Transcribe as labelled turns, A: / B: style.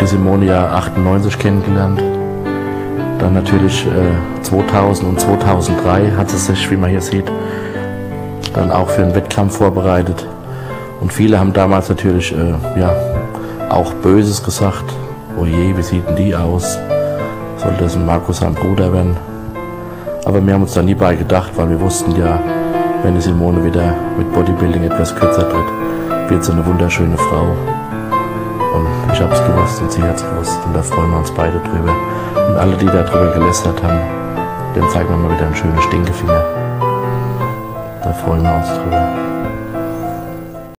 A: Simone ja 98 kennengelernt. Dann natürlich 2000 und 2003 hat sie sich, wie man hier sieht, dann auch für einen Wettkampf vorbereitet. Und viele haben damals natürlich auch Böses gesagt. Oh je, wie sieht denn die aus? Sollte es ein Markus sein Bruder werden? Aber wir haben uns da nie bei gedacht, weil wir wussten ja, wenn die Simone wieder mit Bodybuilding etwas kürzer tritt, wird sie eine wunderschöne Frau. Und ich habe es gewusst und sie hat es gewusst. Und da freuen wir uns beide drüber. Und alle, die darüber gelästert haben, dem zeigen wir mal wieder einen schönen Stinkefinger. Da freuen wir uns drüber.